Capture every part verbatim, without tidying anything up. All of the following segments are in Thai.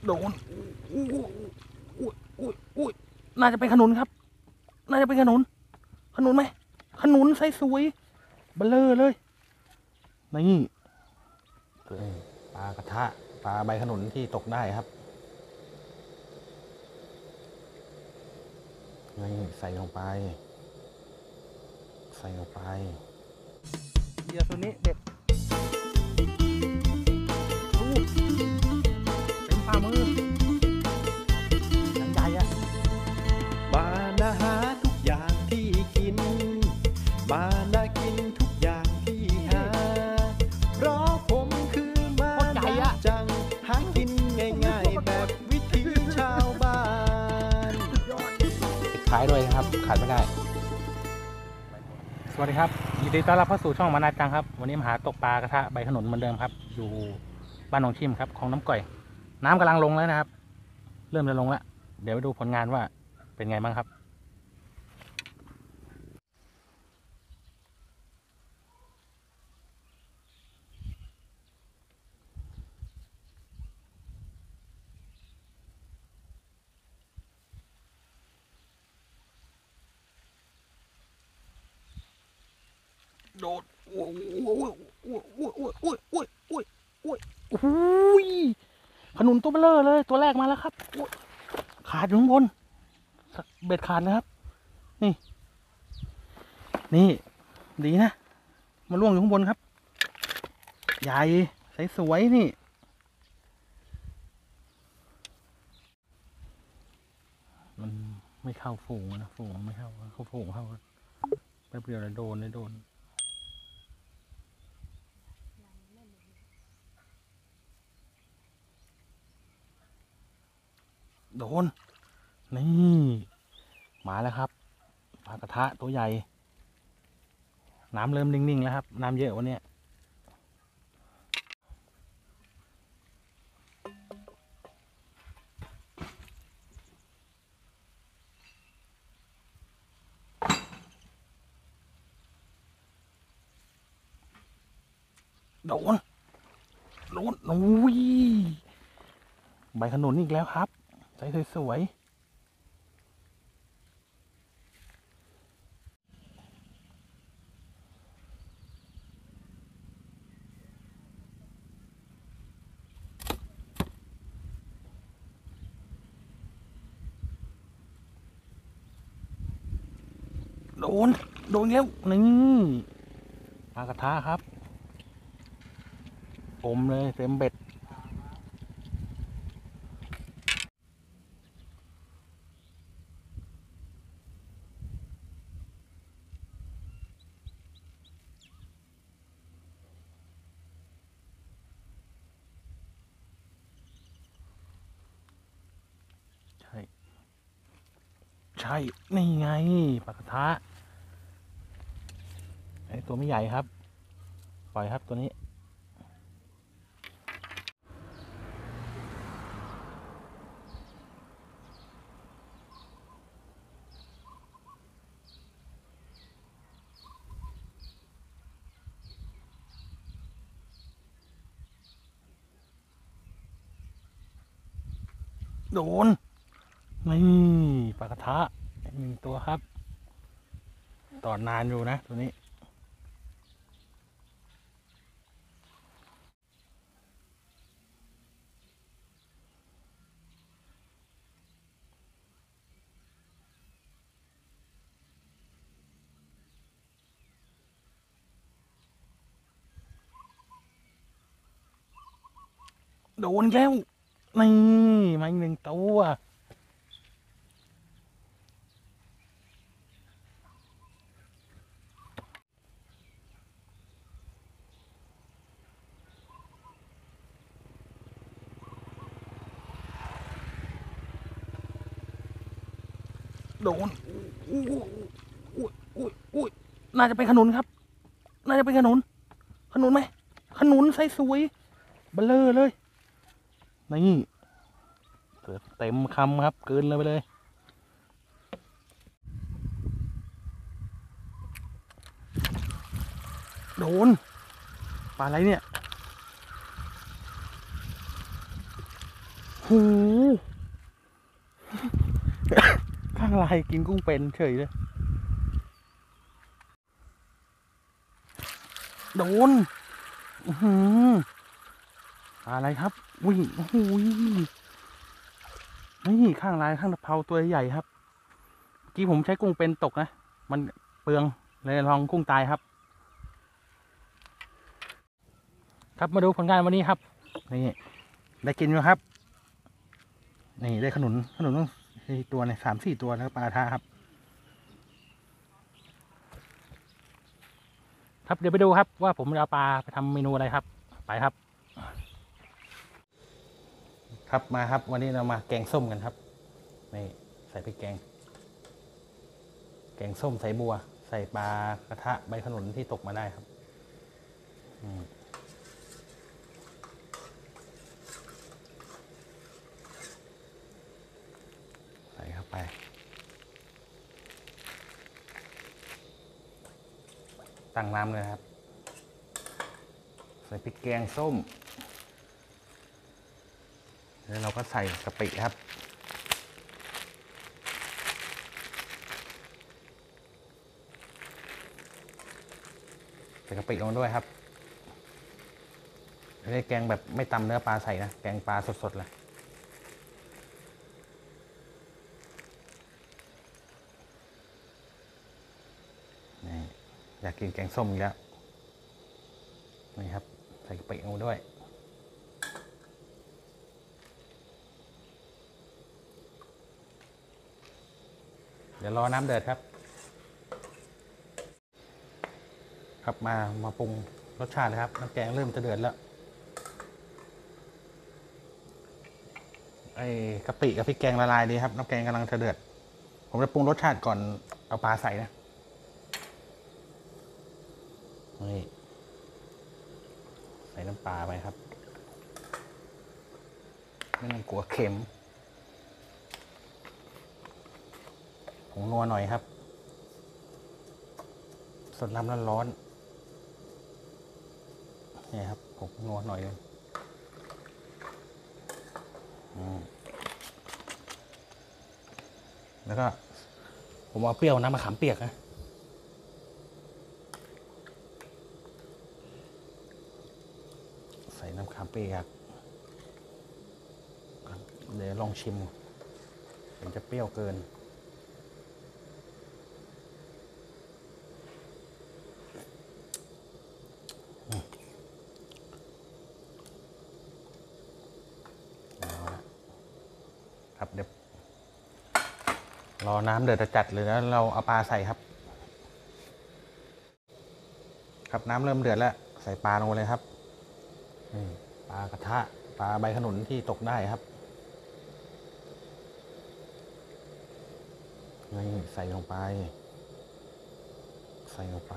โดนอุ้ยอุ้ยอุ้ยอุ้ยน่าจะเป็นขนุนครับน่าจะเป็นขนุนขนุนไหมขนุนไซส์สวยเบลเลอร์เลยนี่ปลากระทะปลาใบขนุนที่ตกได้ครับนี่ใส่ลงไปใส่ลงไปเหยื่อตัวนี้เด็ดดูเต็มฝ่ามือยังใหญ่อะบานาหาทุกอย่างที่กินบานากินทุกอย่างที่หาเพราะผมคือมานาจังหากินง่ายๆแบบวิถีชาวบ้านปิดท้ายด้วยนะครับขาดไม่ได้สวัสดีครับยินดีต้อนรับเข้าสู่ช่องมานาจังครับวันนี้มาหาตกปลากระทะใบขนุนเหมือนเดิมครับอยู่บ้านหนองชิมครับของน้ำก่อยน้ำกำลังลงแล้วนะครับเริ่มจะลงแล้วเดี๋ยวไปดูผลงานว่าเป็นไงบ้างครับโดดโอ้ยโอ้ยโอ้ยโอ้ยโอ้ยโอ้ยโอ้ยโอ้ยโอ้ยขนุนตัวเบลอเลยตัวแรกมาแล้วครับขาดอยู่ข้างบนเบ็ดขาดนะครับนี่นี่ดีนะมาล่วงอยู่ข้างบนครับใหญ่ใสสวยนี่มันไม่เข้าฝูงนะฝูงไม่เข้าเข้าฝูงเข้าแป๊บเดียวเลยโดนเลยโดนโดนนี่มาแล้วครับปลากระทะตัวใหญ่น้ำเริ่มนิ่งๆแล้วครับน้ำเยอะวันนี้โดนโดนโอ้ยใบขนุนอีกแล้วครับใส่สวยโดนโดนแล้วนี่ปลากระทะครับอมเลยเต็มเบ็ดใช่ใช่นี่ไงปลากระทะไอ้ตัวไม่ใหญ่ครับปล่อยครับตัวนี้โดนนี่ปลากระทะหนึ่งตัวครับต่อนานอยู่นะตัวนี้โดนแล้วนี่มาอีกหนึ่งตัวโดนอุ้ยอุ้ยอุ้ยอุ้ยน่าจะเป็นขนุนครับน่าจะเป็นขนุนขนุนไหมขนุนไซส์สวยเบลเลอร์เลยนี่เต็มคำครับเกินเลยไปเลยโดนปลาอะไรเนี่ยหู ข้างลายกินกุ้งเป็นเฉยเลยโดนอื้อหือปลาอะไรครับวิ่งโอ้โหนี่ข้างลายข้างตะเภาตัวใหญ่ครับเมื่อกี้ผมใช้กุ้งเป็นตกนะมันเปลืองเลยลองกุ้งตายครับครับมาดูผลงานวันนี้ครับนี่ได้กินไหมครับนี่ได้ขนุนขนุนต้องตัวในสามสี่ตัวแล้วปลาท่าครับครับเดี๋ยวไปดูครับว่าผมจะเอาปลาไปทำเมนูอะไรครับไปครับครับมาครับวันนี้เรามาแกงส้มกันครับนี่ใส่พริกแกงแกงส้มใส่บัวใส่ปลากระทะใบขนุนที่ตกมาได้ครับใส่เข้าไปตั้งน้ำเลยครับใส่พริกแกงส้มแล้วเราก็ใส่กะปิครับใส่กะปิลงด้วยครับไม่ได้แกงแบบไม่ตำเนื้อปลาใส่นะแกงปลาสดๆเลยนี่อยากกินแกงส้มอีกแล้วนี่ครับใส่กะปิลงด้วยเดี๋ยวรอน้ำเดือดครับครับมามาปรุงรสชาติเลยครับน้ำแกงเริ่มจะเดือดแล้วไอ้กะปิกับพริกแกงละลายดีครับน้ำแกงกำลังจะเดือดผมจะปรุงรสชาติก่อนเอาปลาใส่นะนี่ใส่น้ำปลาไปครับไม่ต้องกลัวเค็มผงนัวหน่อยครับสดน้ำร้อนๆนี่ครับผงนัวหน่อยนึงแล้วก็ผมเอาเปรี้ยวน้ำมะขามเปียกนะใส่น้ำมะขามเปียกเดี๋ยวลองชิมมันจะเปรี้ยวเกินครับเดี๋ยวรอน้ำเดือดจัดเลยแล้วเราเอาปลาใส่ครับครับน้ำเริ่มเดือดแล้วใส่ปลาลงไปเลยครับปลากระทะปลาใบขนุนที่ตกได้ครับนี่ใส่ลงไปใส่ลงไป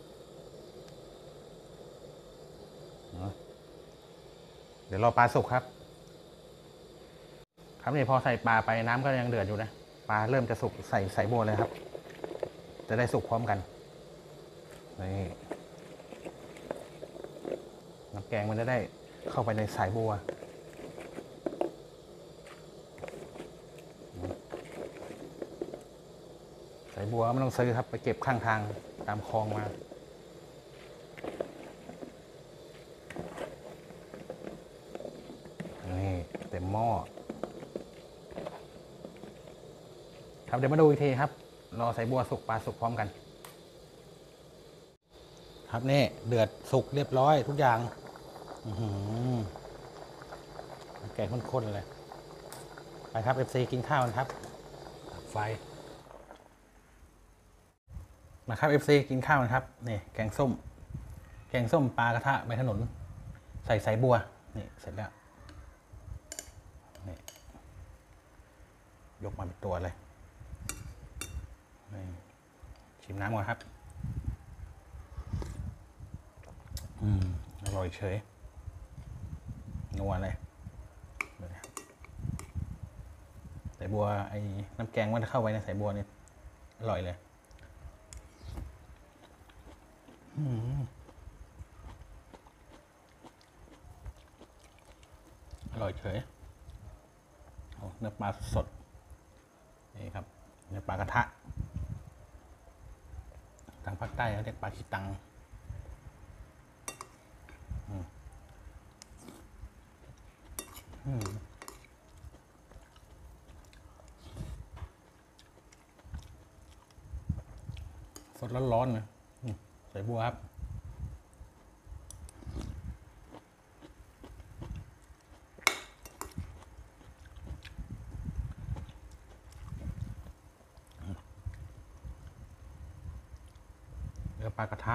เดี๋ยวรอปลาสุกครับครับนี่พอใส่ปลาไปน้ำก็ยังเดือดอยู่นะปลาเริ่มจะสุกใส่ใส่บัวเลยครับจะได้สุกพร้อมกันนี่น้ำแกงมันจะได้เข้าไปในสายบัวสายบัวไม่ต้องซื้อครับไปเก็บข้างทางตามคลองมานี่เต็มหม้อครับเดี๋ยวมาดูอีกทีครับรอสายบัวสุกปลาสุกพร้อมกันครับนี่เดือดสุกเรียบร้อยทุกอย่างแกงข้นๆเลยไปครับ เอฟ ซี กินข้าวกันครับไฟมาครับ เอฟ ซี กินข้าวกันครับนี่แกงส้มแกงส้มปลากระทะใบขนุนใส่สายบัวนี่เสร็จแล้วนี่ยกมาเป็นตัวเลยชิมน้ำก่อนครับอืมอร่อยเฉยนัวเลยสายบัวไอ้น้ำแกงมันเข้าไว้ในสายบัวนี่อร่อยเลยอร่อยเฉยโอ้เนื้อปลาสดนี่ครับเนื้อปลากระทะทางภาคใต้เขาเรียกปลาขี้ตังอืมอืมสดร้อนๆนะใส่บัวครับเนื้อปลากระทะ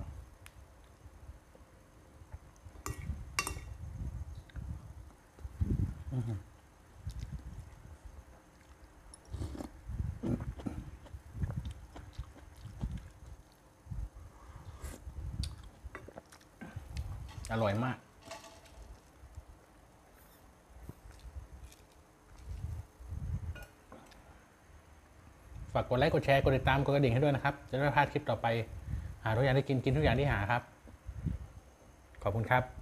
อร่อยมากฝากกดไลค์กดแชร์กดติดตามกดกระดิ่งให้ด้วยนะครับจะได้ไม่พลาดคลิปต่อไปหาทุกอย่างที่กินกินทุกอย่างที่หาครับขอบคุณครับ